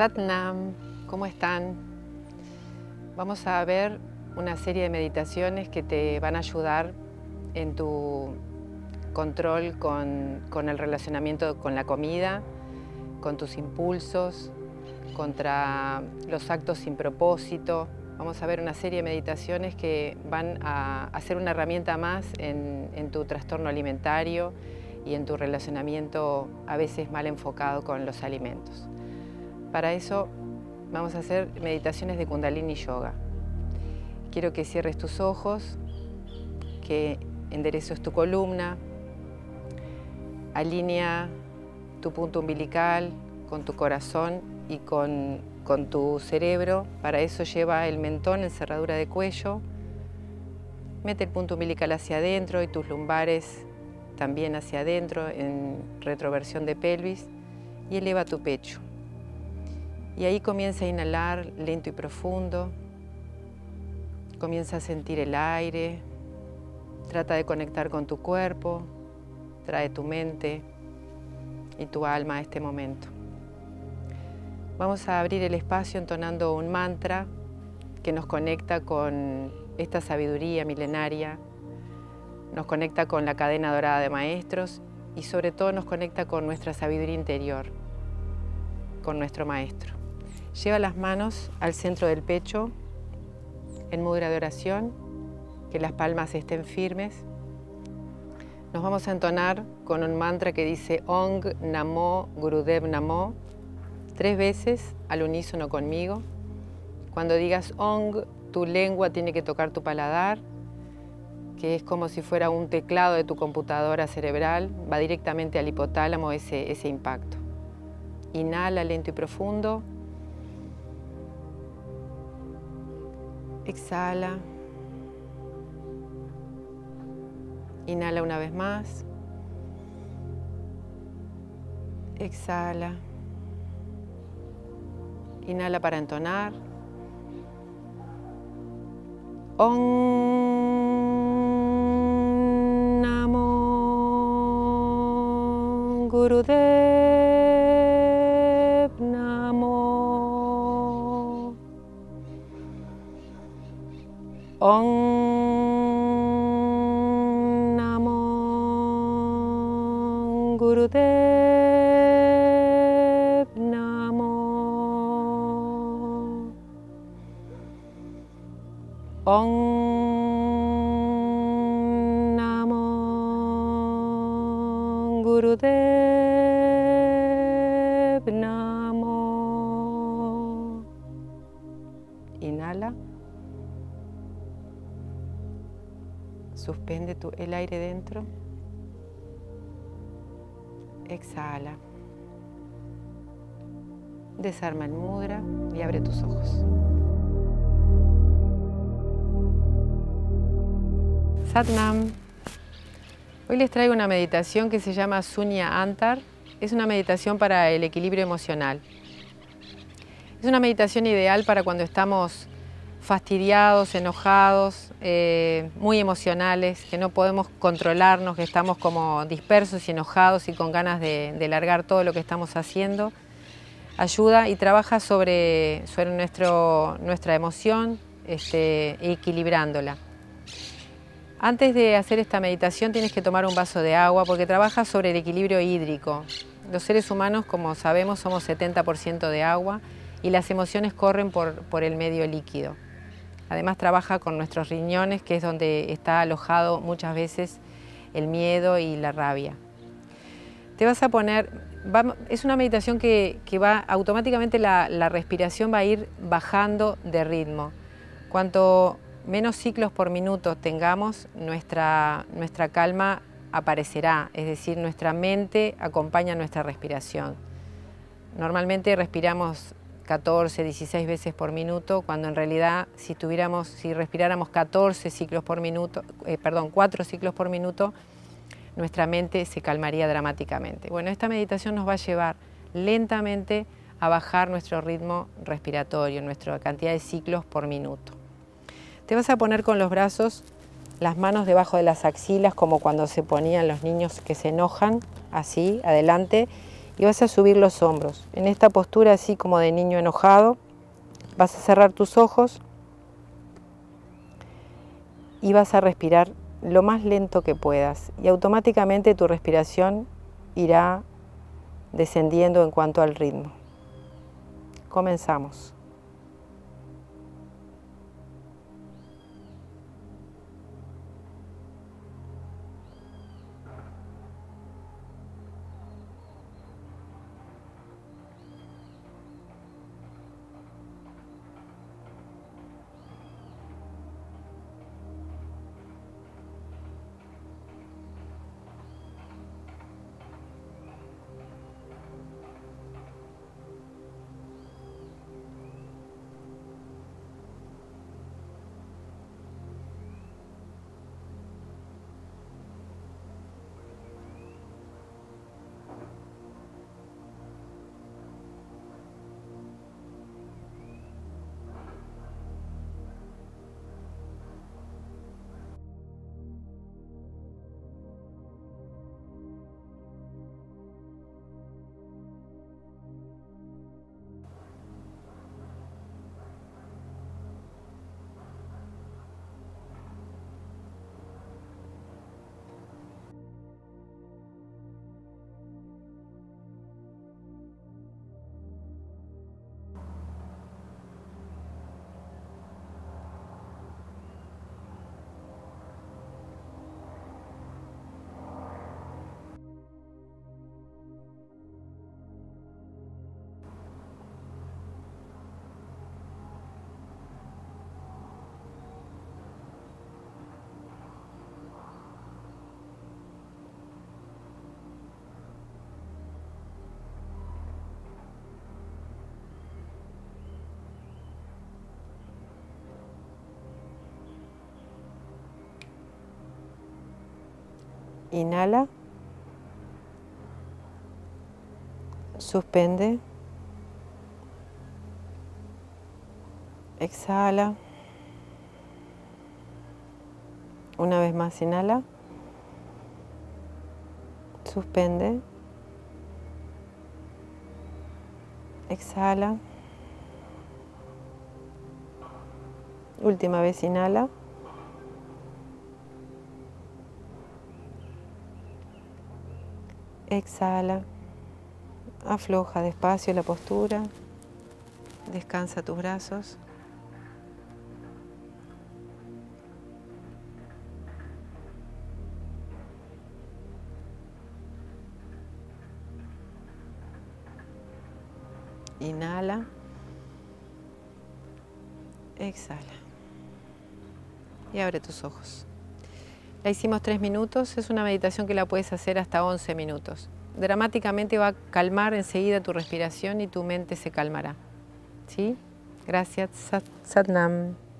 Sat Nam, ¿cómo están? Vamos a ver una serie de meditaciones que te van a ayudar en tu control con el relacionamiento con la comida, con tus impulsos, contra los actos sin propósito. Vamos a ver una serie de meditaciones que van a ser una herramienta más en tu trastorno alimentario y en tu relacionamiento a veces mal enfocado con los alimentos. Para eso vamos a hacer meditaciones de Kundalini Yoga. Quiero que cierres tus ojos, que endereces tu columna, alinea tu punto umbilical con tu corazón y con tu cerebro. Para eso lleva el mentón en cerradura de cuello, mete el punto umbilical hacia adentro y tus lumbares también hacia adentro en retroversión de pelvis y eleva tu pecho. Y ahí comienza a inhalar lento y profundo, comienza a sentir el aire, trata de conectar con tu cuerpo, trae tu mente y tu alma a este momento. Vamos a abrir el espacio entonando un mantra que nos conecta con esta sabiduría milenaria, nos conecta con la cadena dorada de maestros y sobre todo nos conecta con nuestra sabiduría interior, con nuestro maestro. Lleva las manos al centro del pecho en mudra de oración, que las palmas estén firmes. Nos vamos a entonar con un mantra que dice Ong Namo Gurudev Namo 3 veces al unísono conmigo. Cuando digas Ong, tu lengua tiene que tocar tu paladar, que es como si fuera un teclado de tu computadora cerebral, va directamente al hipotálamo ese impacto. Inhala lento y profundo. Exhala. Inhala una vez más. Exhala. Inhala para entonar. Om Namo Gurudev Namo. Om Namo Gurudev Namo. Om Namo Gurudev Namo. Inhala. Suspende el aire dentro. Exhala. Desarma el mudra y abre tus ojos. Sat Nam. Hoy les traigo una meditación que se llama Sunya Antar. Es una meditación para el equilibrio emocional. Es una meditación ideal para cuando estamos fastidiados, enojados, muy emocionales, que no podemos controlarnos, que estamos como dispersos y enojados y con ganas de largar todo lo que estamos haciendo. Ayuda y trabaja sobre nuestra emoción, equilibrándola. Antes de hacer esta meditación tienes que tomar un vaso de agua porque trabaja sobre el equilibrio hídrico. Los seres humanos, como sabemos, somos 70% de agua y las emociones corren por el medio líquido. Además trabaja con nuestros riñones, que es donde está alojado muchas veces el miedo y la rabia. Te vas a poner, es una meditación que va automáticamente la respiración va a ir bajando de ritmo. Cuanto menos ciclos por minuto tengamos, nuestra calma aparecerá, es decir, nuestra mente acompaña nuestra respiración. Normalmente respiramos 14, 16 veces por minuto, cuando en realidad si respiráramos 4 ciclos por minuto, nuestra mente se calmaría dramáticamente. Bueno, esta meditación nos va a llevar lentamente a bajar nuestro ritmo respiratorio, nuestra cantidad de ciclos por minuto. Te vas a poner con los brazos, las manos debajo de las axilas, como cuando se ponían los niños que se enojan, así, adelante, y vas a subir los hombros. En esta postura así como de niño enojado, vas a cerrar tus ojos y vas a respirar lo más lento que puedas y automáticamente tu respiración irá descendiendo en cuanto al ritmo. Comenzamos. Inhala, suspende, exhala, una vez más inhala, suspende, exhala, última vez inhala, exhala, afloja despacio la postura, descansa tus brazos. Inhala, exhala y abre tus ojos. La hicimos 3 minutos, es una meditación que la puedes hacer hasta 11 minutos. Dramáticamente va a calmar enseguida tu respiración y tu mente se calmará. ¿Sí? Gracias, Sat Nam.